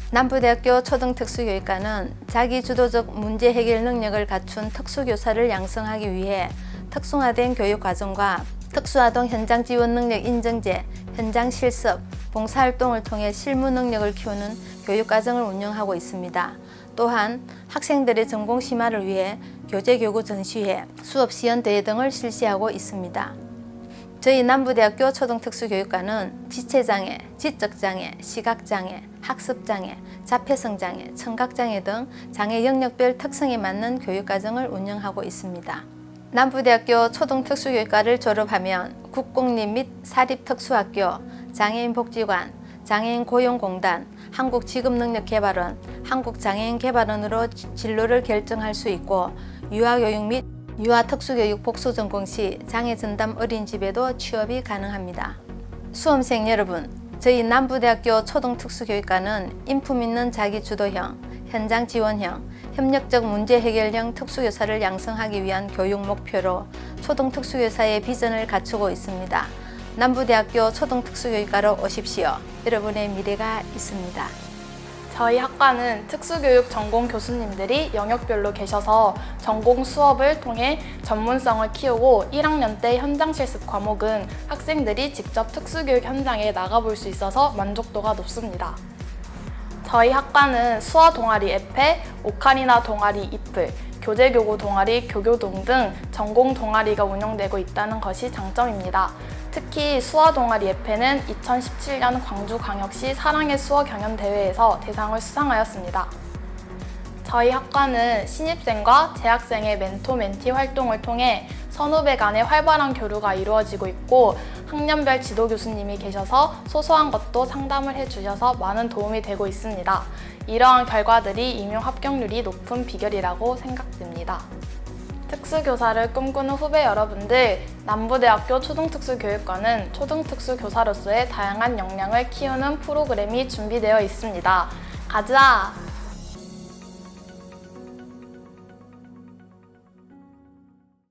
남부대학교 초등특수교육과는 자기주도적 문제 해결 능력을 갖춘 특수교사를 양성하기 위해 특성화된 교육과정과 특수아동 현장 지원 능력 인증제, 현장 실습, 봉사활동을 통해 실무 능력을 키우는 교육과정을 운영하고 있습니다. 또한 학생들의 전공 심화를 위해 교재교구 전시회, 수업 시연대회 등을 실시하고 있습니다. 저희 남부대학교 초등특수교육과는 지체장애, 지적장애, 시각장애, 학습장애, 자폐성장애, 청각장애 등 장애 영역별 특성에 맞는 교육과정을 운영하고 있습니다. 남부대학교 초등특수교육과를 졸업하면 국공립 및 사립특수학교, 장애인복지관, 장애인고용공단, 한국직업능력개발원, 한국장애인개발원으로 진로를 결정할 수 있고 유아교육 및 유아특수교육 복수전공 시 장애전담 어린이집에도 취업이 가능합니다. 수험생 여러분, 저희 남부대학교 초등특수교육과는 인품 있는 자기주도형, 현장 지원형, 협력적 문제 해결형 특수교사를 양성하기 위한 교육 목표로 초등특수교사의 비전을 갖추고 있습니다. 남부대학교 초등특수교육과로 오십시오. 여러분의 미래가 있습니다. 저희 학과는 특수교육 전공 교수님들이 영역별로 계셔서 전공 수업을 통해 전문성을 키우고 1학년 때 현장 실습 과목은 학생들이 직접 특수교육 현장에 나가볼 수 있어서 만족도가 높습니다. 저희 학과는 수어 동아리 에페, 오카리나 동아리 이플, 교재교구 동아리 교교동 등 전공 동아리가 운영되고 있다는 것이 장점입니다. 특히 수어 동아리 에페는 2017년 광주광역시 사랑의 수어 경연대회에서 대상을 수상하였습니다. 저희 학과는 신입생과 재학생의 멘토-멘티 활동을 통해 선후배 간의 활발한 교류가 이루어지고 있고 학년별 지도 교수님이 계셔서 소소한 것도 상담을 해주셔서 많은 도움이 되고 있습니다. 이러한 결과들이 임용 합격률이 높은 비결이라고 생각됩니다. 특수교사를 꿈꾸는 후배 여러분들, 남부대학교 초등특수교육과는 초등특수교사로서의 다양한 역량을 키우는 프로그램이 준비되어 있습니다. 가자!